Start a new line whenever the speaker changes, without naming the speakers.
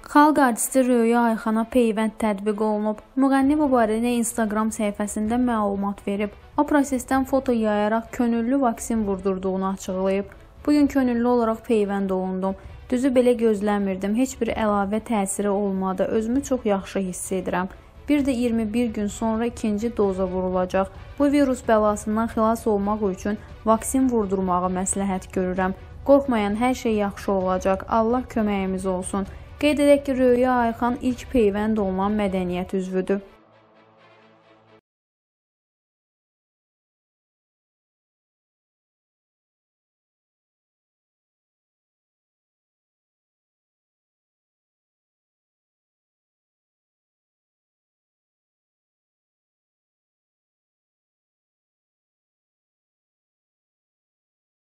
Xalq artisti Röya Ayxana peyvənd tətbiq olunub. Müğənni bu barədə Instagram səhifəsində məlumat verib. O prosesdən foto yayaraq könüllü vaksin vurdurduğunu açıqlayıb. Bugün könüllü olaraq peyvənd olundum. Düzü belə gözləmirdim. Heç bir əlavə təsiri olmadı. Özümü çox yaxşı hiss edirəm. Bir də 21 gün sonra ikinci doza vurulacaq. Bu virus bəlasından xilas olmaq üçün vaksin vurdurmağı məsləhət görürəm. Qorxmayan, hər şey yaxşı olacaq. Allah köməyimiz olsun. Qeyd edək ki, Röya Ayxan ilk peyvənd olunan mədəniyyət üzvüdür.